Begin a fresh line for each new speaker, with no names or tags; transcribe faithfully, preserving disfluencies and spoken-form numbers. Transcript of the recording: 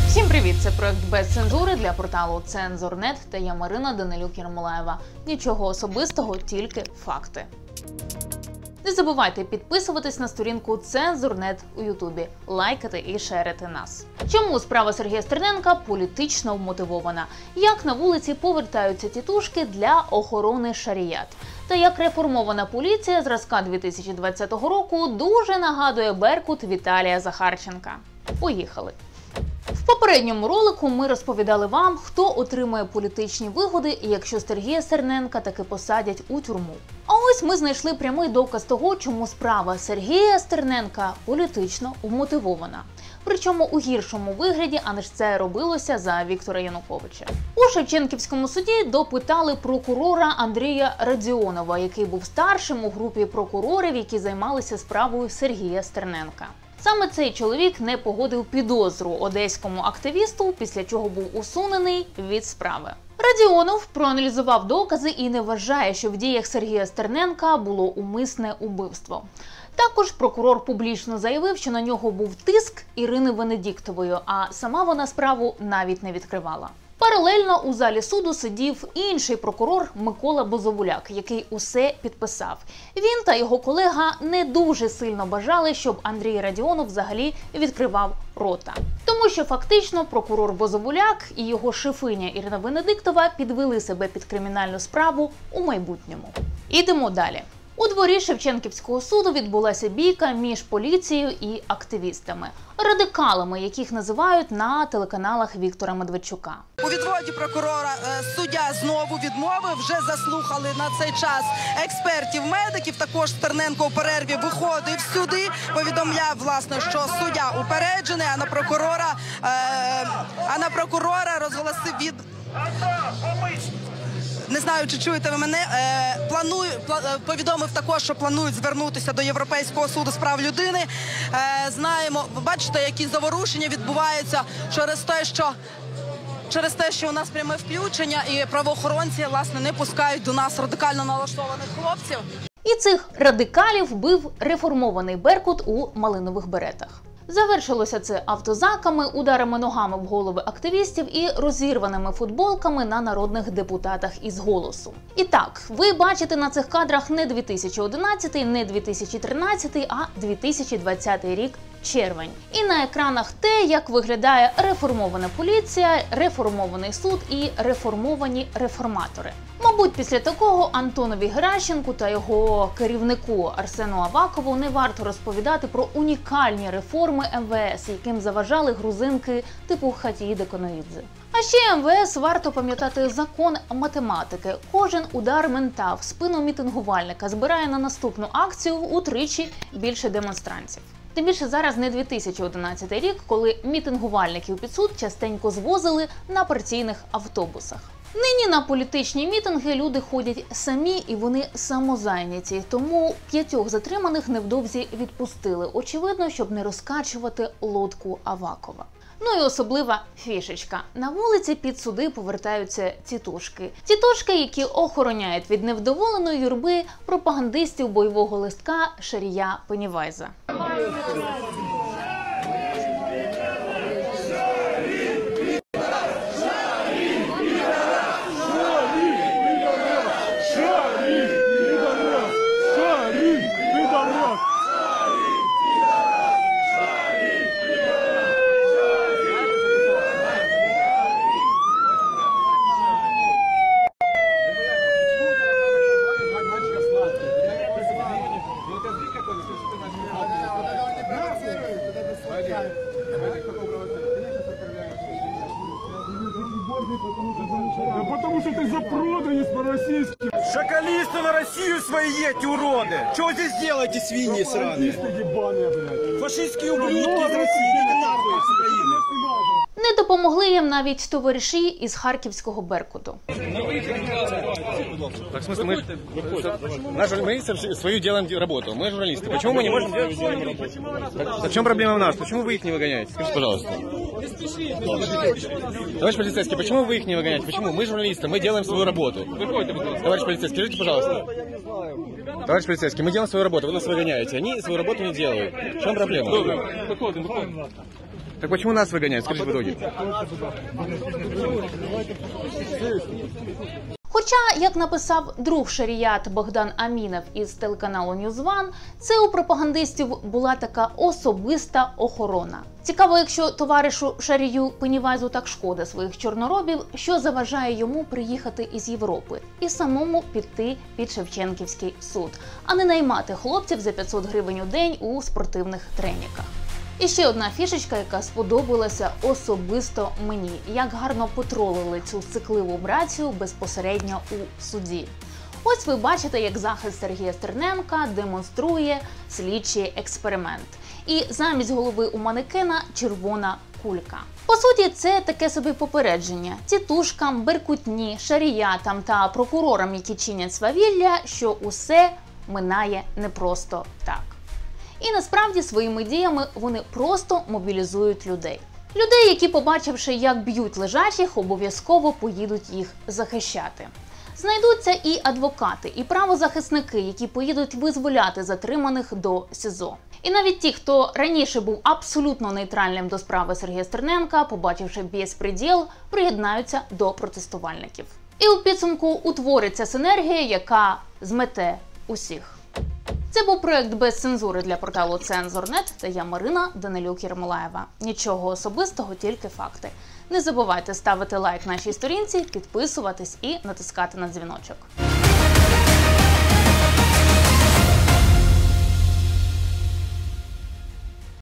Всім привіт! Це проект без цензури для порталу Цензор точка нет та я Марина Данилюк-Єрмолаєва. Нічого особистого, тільки факти. Не забувайте підписуватись на сторінку Цензор точка нет у Ютубі, лайкати і шерити нас. Чому справа Сергія Стерненка політично вмотивована? Як на вулиці повертаються тітушки для охорони шаріят? Та як реформована поліція зразка дві тисячі двадцятого року дуже нагадує Беркут Віталія Захарченка. Поїхали! В попередньому ролику ми розповідали вам, хто отримує політичні вигоди, якщо Сергія Стерненка таки посадять у тюрму. А ось ми знайшли прямий доказ того, чому справа Сергія Стерненка політично вмотивована. Причому у гіршому вигляді, аніж це робилося за Віктора Януковича. У Шевченківському суді допитали прокурора Андрія Радіонова, який був старшим у групі прокурорів, які займалися справою Сергія Стерненка. Саме цей чоловік не погодив підозру одеському активісту, після чого був усунений від справи. Радіонов проаналізував докази і не вважає, що в діях Сергія Стерненка було умисне убивство. Також прокурор публічно заявив, що на нього був тиск Ірини Венедіктової, а сама вона справу навіть не відкривала. Паралельно у залі суду сидів інший прокурор Микола Бозовуляк, який усе підписав. Він та його колега не дуже сильно бажали, щоб Андрій Радіонов взагалі відкривав рота. Тому що фактично прокурор Бозовуляк і його шефиня Ірина Венедіктова підвели себе під кримінальну справу у майбутньому. Ідемо далі. У дворі Шевченківського суду відбулася бійка між поліцією і активістами. Радикалами, яких називають на телеканалах Віктора Медведчука.
У відводі прокурора суддя знову відмовив, вже заслухали на цей час експертів-медиків. Також Стерненко у перерві виходив сюди, повідомляв, власне, що суддя упереджений, а на прокурора, е, а на прокурора розголосив від... Не знаю, чи чуєте ви мене, е, планую, пла, повідомив також, що планують звернутися до Європейського суду з прав людини. Е, знаємо, бачите, які заворушення відбуваються через те, що, через те, що у нас пряме включення і правоохоронці, власне, не пускають до нас радикально налаштованих хлопців.
І цих радикалів бив реформований Беркут у малинових беретах. Завершилося це автозаками, ударами ногами в голови активістів і розірваними футболками на народних депутатах із «Голосу». І так, ви бачите на цих кадрах не дві тисячі одинадцятий, не дві тисячі тринадцятий, а дві тисячі двадцятий рік, червень. І на екранах те, як виглядає реформована поліція, реформований суд і реформовані реформатори. Мабуть, після такого Антонові Геращенку та його керівнику Арсену Авакову не варто розповідати про унікальні реформи ем ве ес, яким заважали грузинки типу Хатіїди Коноїдзе. А ще ем ве ес варто пам'ятати закон математики. Кожен удар мента в спину мітингувальника збирає на наступну акцію утричі більше демонстрантів. Тим більше зараз не дві тисячі одинадцятий рік, коли мітингувальників під суд частенько звозили на партійних автобусах. Нині на політичні мітинги люди ходять самі і вони самозайняті, тому п'ятьох затриманих невдовзі відпустили, очевидно, щоб не розкачувати лодку Авакова. Ну і особлива фішечка. На вулиці під суди повертаються тітушки. Тітушки, які охороняють від невдоволеної юрби пропагандистів бойового листка Шарія Пеннівайза.
Потому что ты запроданец по-российски.
Шакалисты на Россию свои едьте, уроды! Что вы здесь делаете, свиньи сраные? Фашистские ублюдки из России, идите нахуй с Украины.
Не допомогли їм навіть товариші із харківського Беркуту.
Так, в смысле, мы, наш, мы свою делаем работу, мы журналисты. Почему мы не можем делать свою работу? В чем проблема в нас? Почему вы их не выгоняете? Скажите, пожалуйста. Товарищ полицейский, почему вы их не выгоняете? Почему? Мы журналисты, мы делаем свою работу. Товарищ полицейский, скажите, пожалуйста. Товарищ полицейский, мы делаем свою работу, вы нас выгоняете. Они свою работу не делают. В чем проблема? Так почему нас выгоняют? Скажите в итоге.
Хоча, як написав друг Шаріят Богдан Амінов із телеканалу Ньюзван, це у пропагандистів була така особиста охорона. Цікаво, якщо товаришу Шарію Пеннівайзу так шкода своїх чорноробів, що заважає йому приїхати із Європи і самому піти під Шевченківський суд, а не наймати хлопців за п'ятсот гривень у день у спортивних треніках. І ще одна фішечка, яка сподобалася особисто мені. Як гарно потролили цю цикливу братію безпосередньо у суді. Ось ви бачите, як захист Сергія Стерненка демонструє слідчий експеримент. І замість голови у манекена червона кулька. По суті, це таке собі попередження тітушкам, беркутні, шаріятам та прокурорам, які чинять свавілля, що усе минає не просто так. І насправді своїми діями вони просто мобілізують людей. Людей, які, побачивши, як б'ють лежачих, обов'язково поїдуть їх захищати. Знайдуться і адвокати, і правозахисники, які поїдуть визволяти затриманих до СІЗО. І навіть ті, хто раніше був абсолютно нейтральним до справи Сергія Стерненка, побачивши безпреділ, приєднаються до протестувальників. І у підсумку утвориться синергія, яка змете усіх. Це був проект без цензури для порталу Цензор точка нет та я Марина Данилюк-Єрмолаєва. Нічого особистого, тільки факти. Не забувайте ставити лайк нашій сторінці, підписуватись і натискати на дзвіночок.